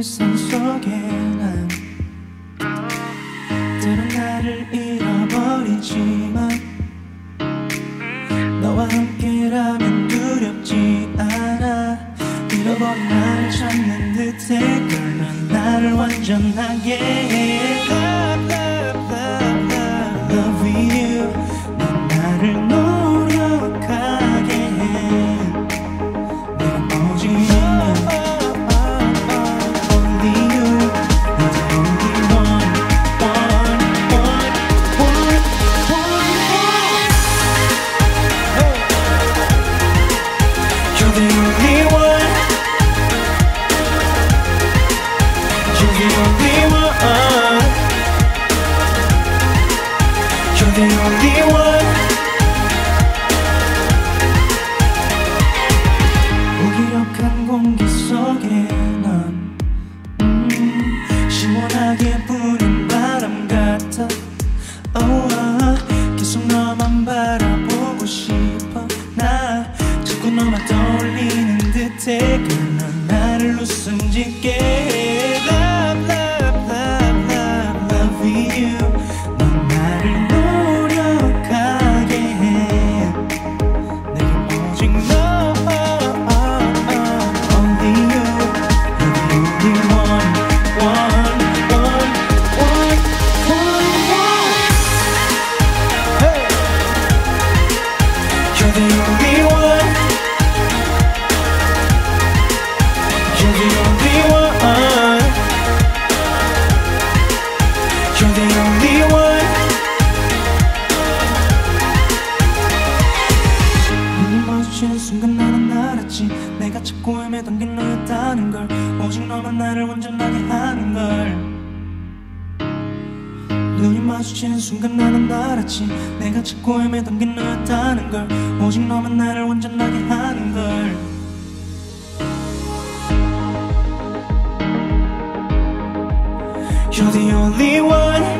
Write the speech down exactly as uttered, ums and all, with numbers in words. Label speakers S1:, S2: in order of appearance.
S1: 일상 속에 난 때론 나를 잃어버리지만 너와 함께라면 두렵지 않아. 잃어버린 나를 찾는 듯해. 넌 나를 완전하게 해. Love, love, love, love, love you. 넌 나를 노력하게 해. 내가 오직 the only one. 무기력한 공기 속에 넌 음, 시원하게 부는 바람 같아. oh, uh, 계속 너만 바라보고 싶어. 나 자꾸 너만 떠올리는 듯해. 넌 나를 웃음 짓게 해. Love, love, love, love, love you. 넌 나를 순간 나는 알았지. 내가 찾고 헤매던 게 너였다는 걸. 오직 너만 나를 완전하게 하는 걸. 눈이 마주친 순간 나는 알았지. 내가 찾고 헤매던 게 너였다는 걸. 오직 너만 나를 완전하게 하는 걸. You're the only one.